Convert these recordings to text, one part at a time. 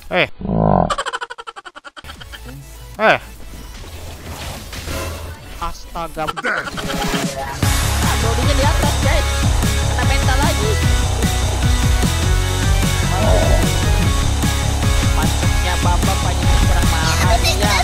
Eh. Astaga. Bodinya di atas, guys. Kena mental lagi. Masuknya bapak banyak kurang mahal ya.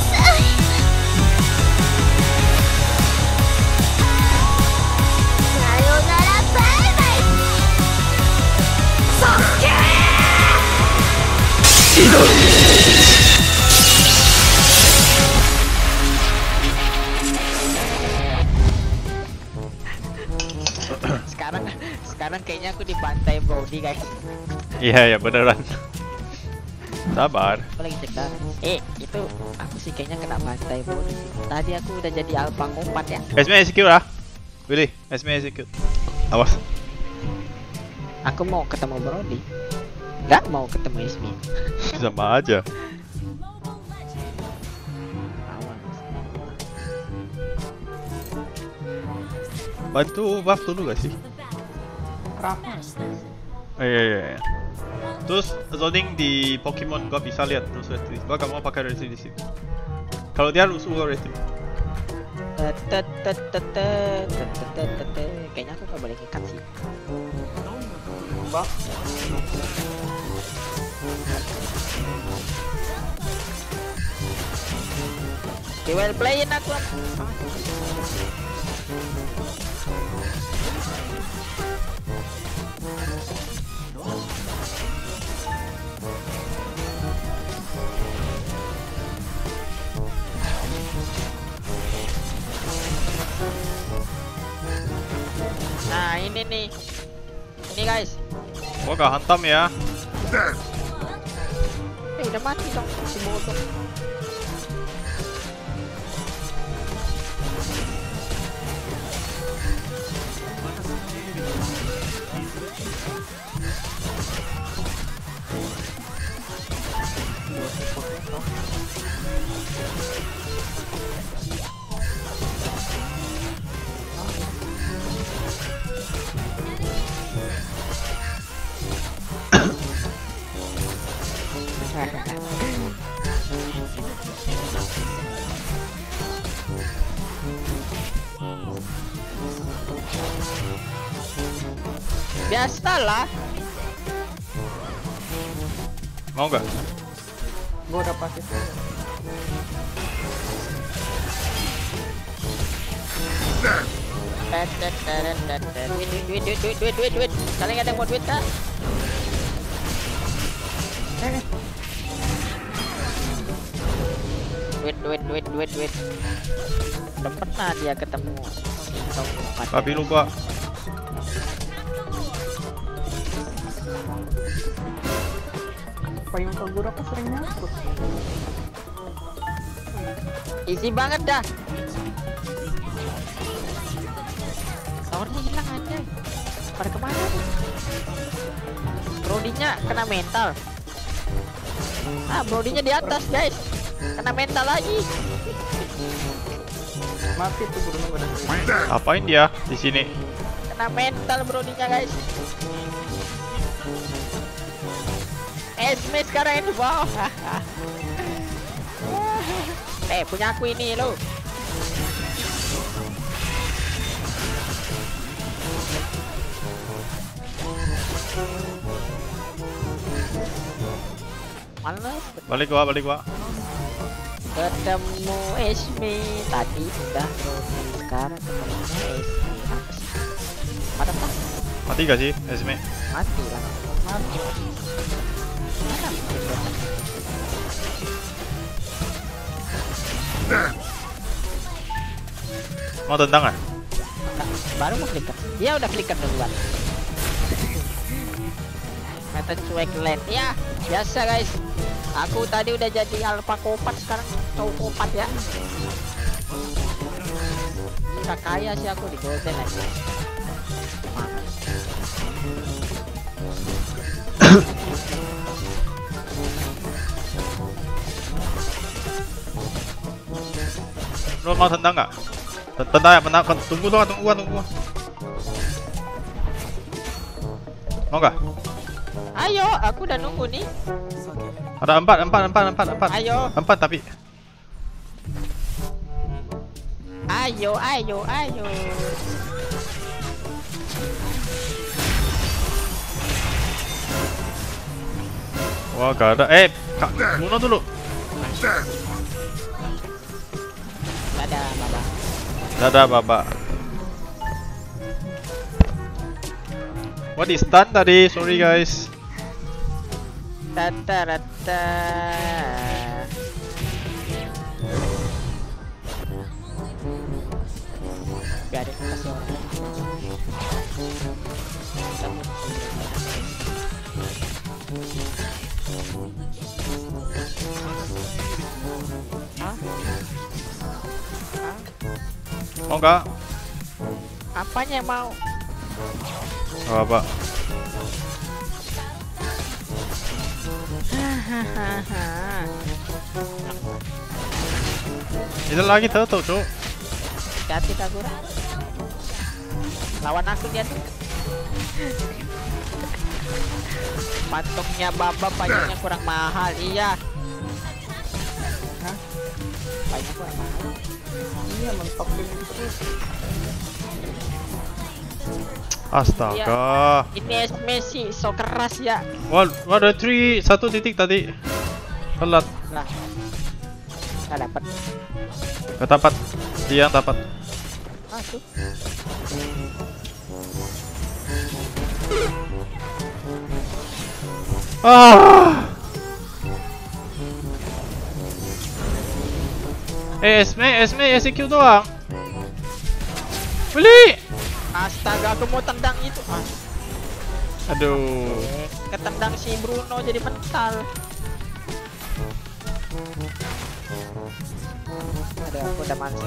Sekarang kayaknya aku dibantai Brody, guys. Iya ya beneran. Sabar. Aku lagi cek dah. Itu aku sih kayaknya kena bantai Brody. Tadi aku udah jadi alpha kompat ya. Esme execute lah. Willy, Esme execute. Awas. Aku mau ketemu Brody. Gak mau ketemu Esme. Sama aja. Bantu buff dulu gak sih? Kenapa? Iya. Terus zoning di Pokemon gua bisa lihat terus retri. Gua gak mau pakai retri di sini. Kalau dia rusuh gua retri. Kayaknya aku gak boleh ngikat sih. Bak. Well playing aku. Nah ini nih, ini guys. Gua gak hantam ya. Udah mati dong si bodoh. Biasalah. Mau gak? Gua udah pasif. Duit. Kalian ada yang mau duit kah? Duit. Udah pernah dia ketemu. Tapi lupa. Payung Kagura apa sering nyangkut? Isi banget dah. Powernya hilang aja. Pada kemana nih? Brodinya kena mental. Brodinya di atas, guys. Kena mental lagi. Mati tuh burungnya pada sering. Apain dia di sini? Kena mental Brodinya, guys. Esme sekarang ini bawah. Punya aku ini lo. Males. Balik gua. Ketemu Esme tadi udah Brody, sekarang ketemunya Esme. Apa sih? Pada pas Mati gak sih Esme? mati lah. Mati. Mana mati? Mau tendang gak? Baru mau flicker. Dia udah flicker duluan. Meta cuek land ya. Biasa guys. Aku tadi udah jadi alpha kopat, sekarang cowok kopat ya. Udah kaya sih aku di golden aja. Lo mau tendang nggak? Tendang ya, tunggu gua. Mau nggak? Ayo, aku udah nunggu nih. Ada empat. Ayo. Empat tapi. Ayo. Wah, gak ada. Kak, bunuh dulu. Dadah, Baba. What is stun tadi? Sorry guys. Rata. Biarin kasih orang. Mau nggak? Apanya yang mau? Gak apa. Itu lagi turtle, Cuk. Hati Kagura. Lawan aku dia tuh. Patoknya Baba payungnya kurang mahal, iya. Hah? Payungnya kurang mahal. Iya, mentokin terus. Astaga. Ini Messi so keras ya. Wah, ada 1 titik tadi. Telat. Lah. Nggak dapat. Gak dapat. Dia yang dapat. Masuk. Esme, SQ doang. Beli. Astaga, aku mau tendang itu. Aduh. Ketendang si Bruno jadi mental. Aduh, aku udah males.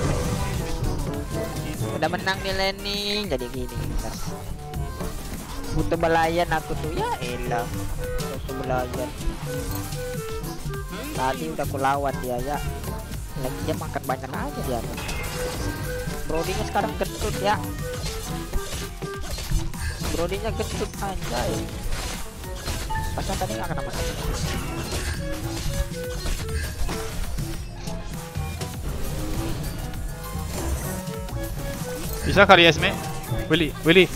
Udah menang nih Lenny, jadi gini. Butuh belayan aku tuh, ya elah. Butuh belayan. Tadi udah aku lawan dia ya. Lagi dia makan banyak aja dia. Brodinya sekarang gendut ya. Brodinya gendut anjay. Pasal tadi nggak kena makan. Bisa kali Esme? Willy.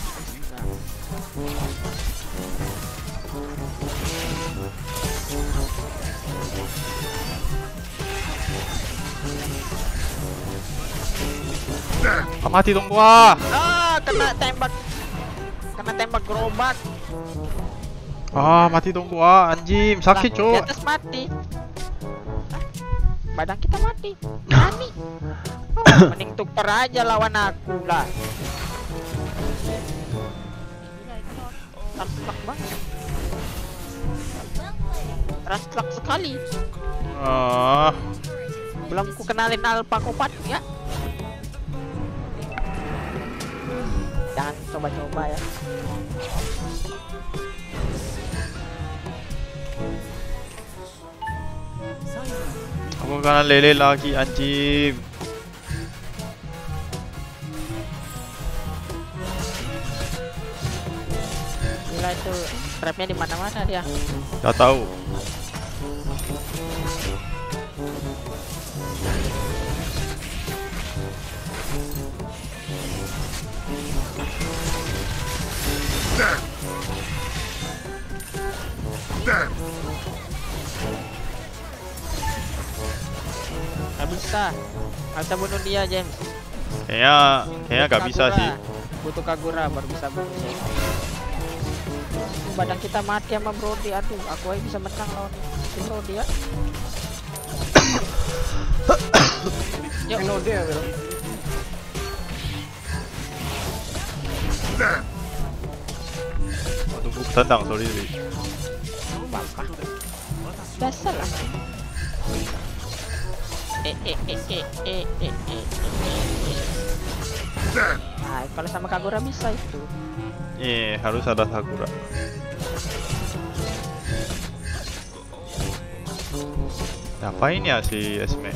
Mati dong gua. Kena tembak gerobak. Mati dong gua, anjing. Sakit, Di Cuk. atas mati. Badan kita mati. Nani. Mending tuker aja lawan aku lah. Translak banget. Translak sekali. Belum ku kenalin Alpha Kopat ya. Jangan coba-coba ya. Aku kena lele lagi, anjing. Gila itu trapnya di mana-mana dia. Gak tahu. Nggak bisa bunuh dia, James. Kayaknya gak bisa sih. Butuh Kagura baru bisa bunuh dia. Badan kita mati sama Brody. Aduh, aku aja bisa menang lawan si Brody ya. Yuk. NOD ya, bro. Tunggu tendang, sorry. Bapak. Dasar lah. Nah, kalau sama Kagura bisa itu. Harus ada Sakura. Ngapain ya si Esme?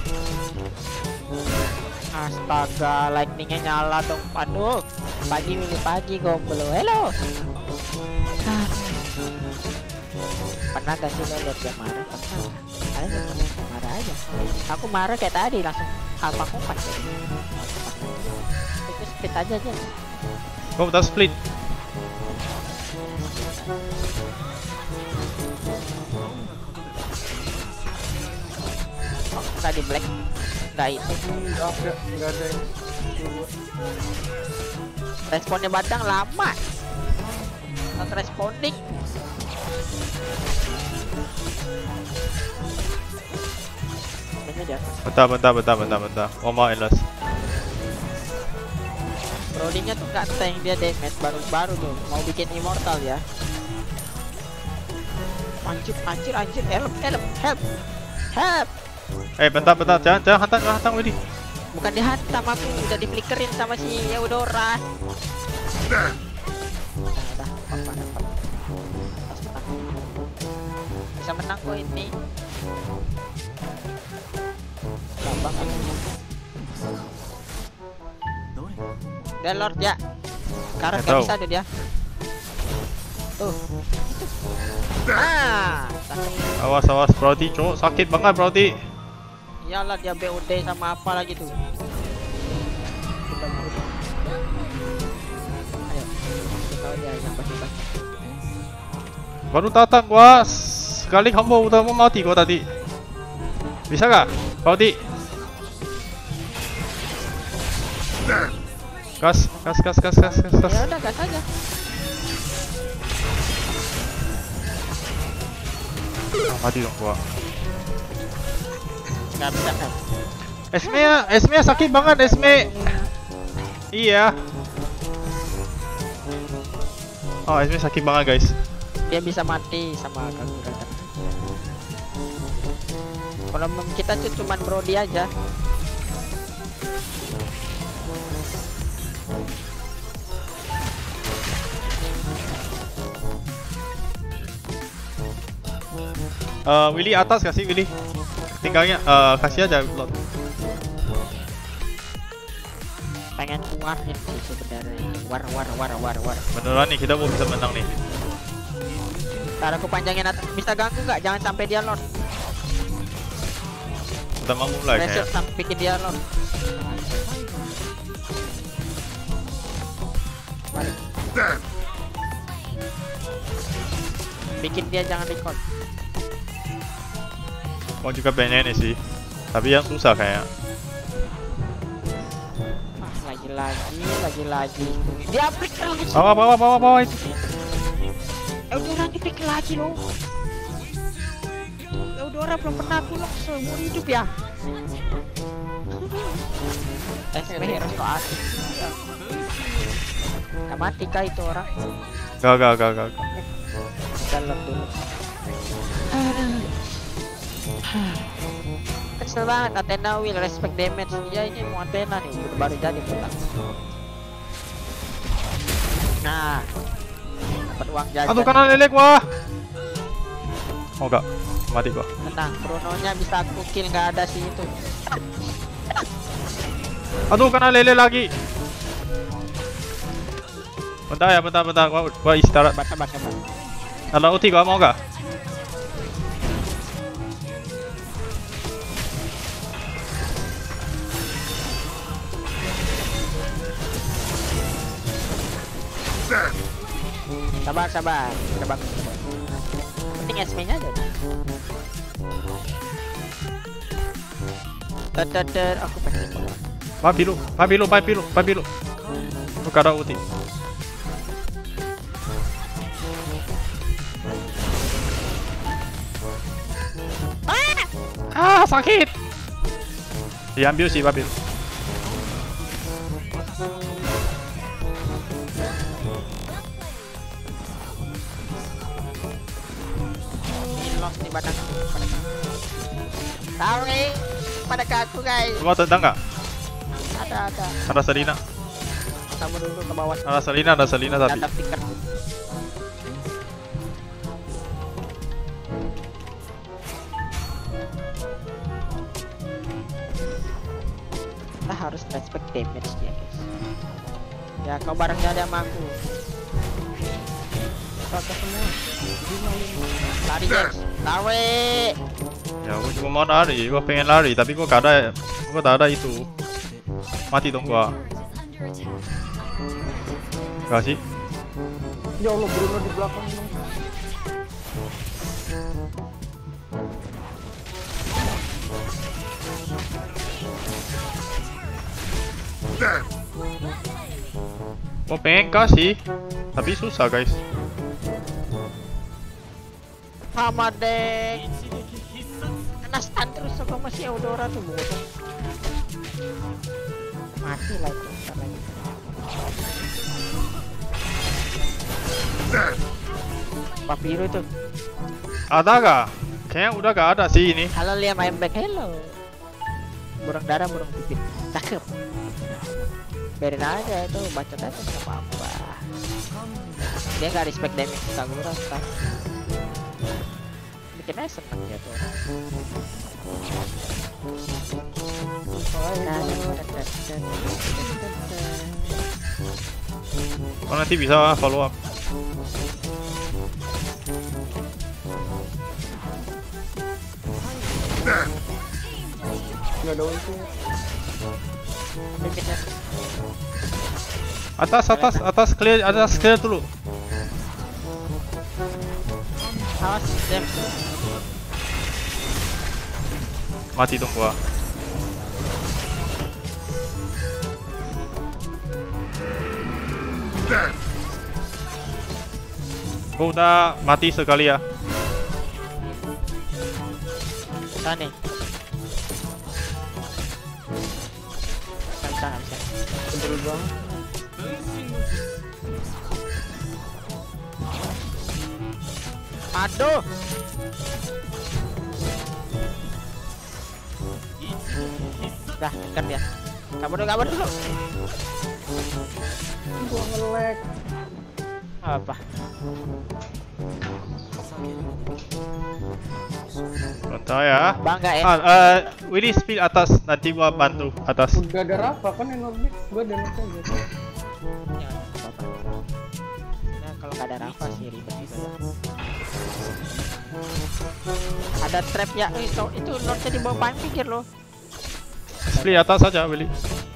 Astaga, lightningnya nyala dong. Aduh, pagi gomblo. Hello. Pernah gak sih lo liat dia marah? Pernah. Ayo marah aja. Aku marah kayak tadi langsung alpha kompas. Itu split aja. Kau udah split. Oh, nggak di black. Nggak itu. Nggak ada yang Responnya Badang lama. Not responding. Ini dia. Bentar. One more endless. Rollingnya tuh nggak tank, dia damage baru tuh. Mau bikin immortal ya. Anjir, help. Bentar, jangan hantam Willy. Bukan dihantam, aku udah diflickerin sama si Eudora. Udah, dapat. Bisa menang kok ini. Gampang kan? Dia Lord ya. Sekarang Nggak nggak tahu. bisa tuh dia. Tuh. Sakit. Awas Brody, cowok sakit banget Brody. Iyalah dia BOD sama apa lagi tuh. Ayo, kita dia yang pasti. Baru datang gua, sekali combo udah mau mati gua tadi. Bisa gak? Brody. Gas. Ya udah gas aja. Mati dong gua. Nggak bisa kan? Esme sakit banget Esme. Iya. Oh, Esme sakit banget guys. Dia bisa mati sama Kagura. Kalau kita tuh cuman Brody aja. Willy atas kasih Willy. Tinggalnya kasih aja Lord. Pengen keluarin sih sebenarnya. War. Beneran nih kita mau bisa menang nih. Ntar aku panjangin atas, bisa ganggu nggak? Jangan sampai dia Lord. Udah mau mulai Reset kayak. sampai bikin dia Lord. Balik. Bikin dia jangan record. Mau juga pengen ini sih. Tapi yang susah kayak. Lagi. Dia flicker lagi. Bawa itu. Eudora di flicker lagi loh. Eudora belum pernah pulang seumur hidup ya. SP hero so asik. Gak mati kah itu orang? Gak. Dalam dulu. Kesel banget Athena will respect damage. Ya ini mau Athena nih baru jadi pulang. Nah, dapat uang jajan. Aduh kanan lele gua. Oh enggak, mati gua. Tenang, Bruno-nya bisa aku kill, nggak ada sih itu. Aduh kanan lele lagi. Bentar, gua istirahat. Sabar. Ada ulti gua mau gak? Sabar. Penting SP-nya aja. Aku pengen Papi lu. Buka ada ulti. Sakit. Diambil sih papi. Lost di badan. Sorry pada kaku guys. Gua tendang nggak? Ada. Ada Selina. Kamu dulu ke bawah. Ada Selina tapi. Ada stiker. Kita harus respect damage dia guys. Ya kau barengnya ada sama aku. Kakak semua. Jadi maling. Lari guys, lari. Ya, gua cuma mau lari, gua pengen lari, tapi gua tak ada itu. Mati dong gua. Kasih. Ya Allah, Bruno di belakang dong. Gua pengen kasih, tapi susah guys. Hamadek. Kena stun terus sama masih Eudora tuh bocah. Mati lah itu ntar lagi. Papiro tuh. Ada gak? Kayaknya udah gak ada sih ini. Halo Liam, I'm back. Hello. Burung darah, burung pipit. Cakep. Biarin aja itu, bacot aja nggak apa-apa. Dia nggak respect damage Kagura kan. Bikinnya seneng ya tuh. Oh, nanti bisa follow up. Nggak ada ulti. Bikinnya Atas clear dulu. awas Jam. Mati dong gua. Gua udah mati sekali ya. Bisa nih. Nggak bisa. Sebel banget. Aduh. Dah, dekat ya. Kabur dulu. Gua nge-lag. Apa? Bentar ya. Bangga ya. Willy speed atas, nanti gua bantu atas. Udah ada Rafa kan yang norbit. Gua damage aja. Ya, apa-apa. Nah, kalau nggak ada Rafa sih ribet juga ya. Ada trap ya, itu lordnya di bawah paling pinggir loh. Split atas saja Willy.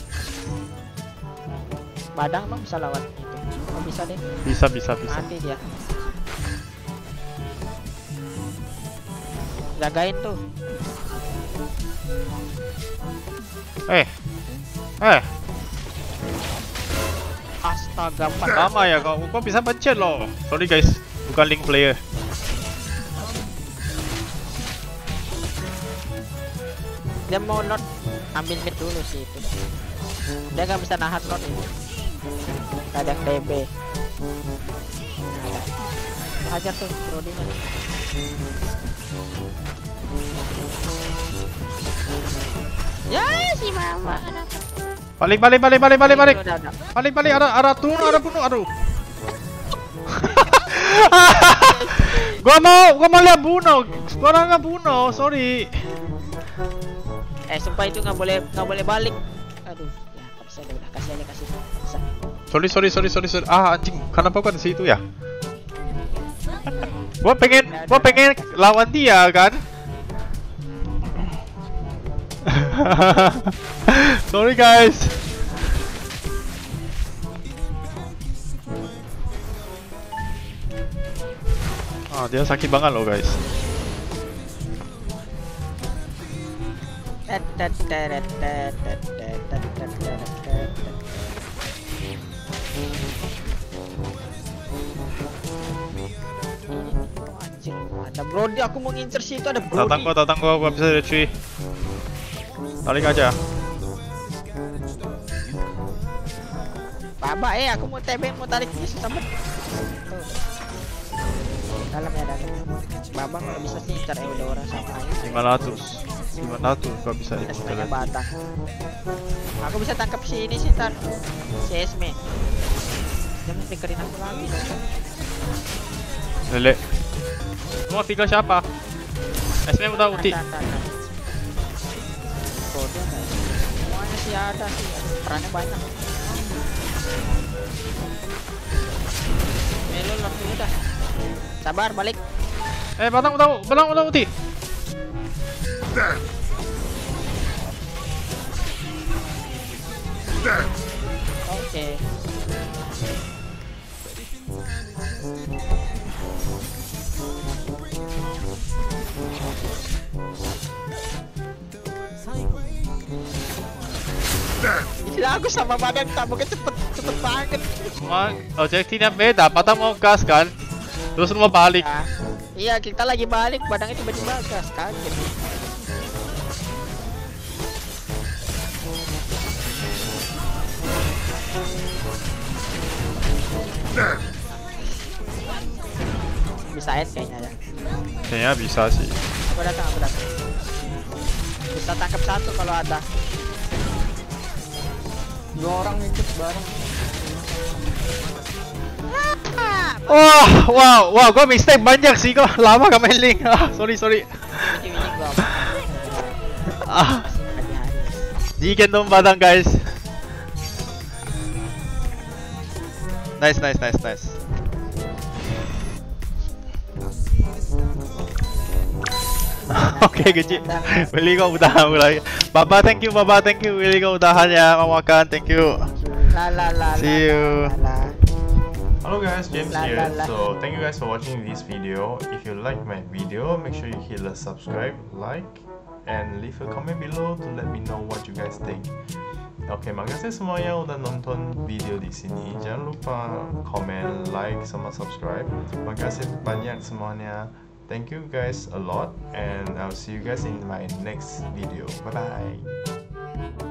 Badang dong bisa lawan itu. Oh, bisa deh. Bisa. Mati dia. Jagain tuh. Astaga, Pak. Lama ya kau bisa pencet loh. Sorry guys, bukan link player. Dia mau lord, ambil mid dulu sih itu. Dia nggak bisa nahan lord ini. Kadang DB. Hajar tuh Brodinya. Ya si mama. Balik. Balik, ada bunuh, aduh. Gua mau lihat bunuh. Sekarang nggak bunuh, sorry. Sumpah itu nggak boleh balik. Aduh, ya nggak bisa udah kasih aja. Sorry. Anjing, kenapa gua di situ ya? Gua pengen lawan dia kan. Sorry guys. Dia sakit banget loh guys. Ada Brody, aku mau ngincer sih, itu ada Brody. Tatang gua bisa retreat. Tarik aja. Baba, aku mau TB, mau tarik ini susah banget. Dalam ya, dalam. Baba nggak bisa sih ngincer Eudora sama ini. 500 gua bisa ikut Esmenya kalian. batang. Aku bisa tangkap si ini sih ntar. Si Esme. Dia mau flickerin aku lagi. Lele. Mau tinggal siapa? SM udah ulti. Kode nggak sih? Semuanya sih ada sih. Perannya banyak. Melo lord dulu dah. Sabar, balik. Batang ulti. Oke. Gila, aku sama badan tabungnya cepet banget. Objektifnya beda, Patang mau gas kan? Terus lu mau balik. Ya. Iya, kita lagi balik, badannya tiba-tiba gas, kaget. Bisa end kayaknya ya. Kayaknya bisa sih. Aku datang. Bisa tangkap satu kalau ada. 2 orang ikut bareng. Wow, gua mistake banyak sih, gua lama gak main Link. Sorry. Ini gua. Jigen dong Batang guys. Nice. Oke, kecil. Willy kau udahan mulai. Baba, thank you. Willy kau udahan ya, mau makan. Thank you. See you. Hello guys, James here. So thank you guys for watching this video. If you like my video, make sure you hit the subscribe, like, and leave a comment below to let me know what you guys think. Oke, makasih semuanya udah nonton video di sini. Jangan lupa komen, like, sama subscribe. Makasih banyak semuanya. Thank you guys a lot, and I'll see you guys in my next video. Bye bye.